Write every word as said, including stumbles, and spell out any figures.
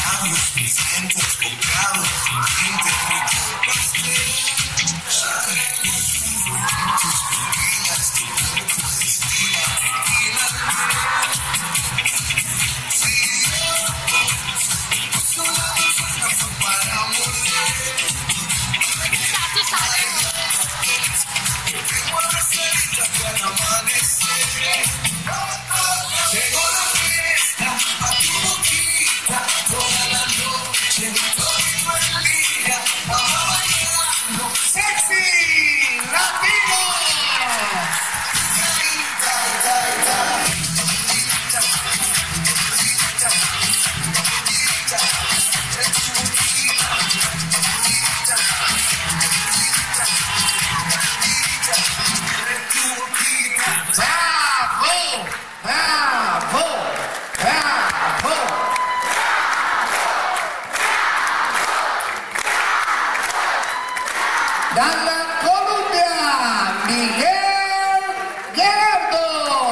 labios, mis dientes colgados, gente rico pastel. Tus corridas, tu cuerpo destina, tequila. Si yo soy la persona fue para morder. Tengo la cerita que al amanecer. Llegó la fiesta a tu boquita, toda la noche, todo el día, vamos bailando, sexy, latino. ¡Bravo! ¡Bravo! ¡Bravo! ¡Dale Colombia! ¡Miguel Gerardo!